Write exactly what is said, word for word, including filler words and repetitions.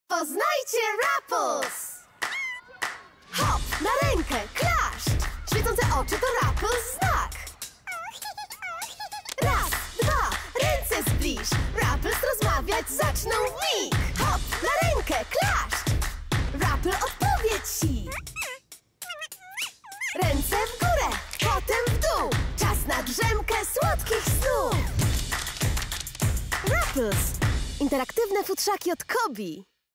Poznajcie Rapples! Hop, na rękę, klaszcz! Świecące oczy to Rapples znak! Raz, dwa, ręce zbliż! Rapples rozmawiać zaczną w mig! Hop, na rękę, klaszcz! Rapple odpowie ci! Ręce w górę, potem w dół! Czas na drzemkę słodkich snów! Rapples! Interaktywne futrzaki od Kobi.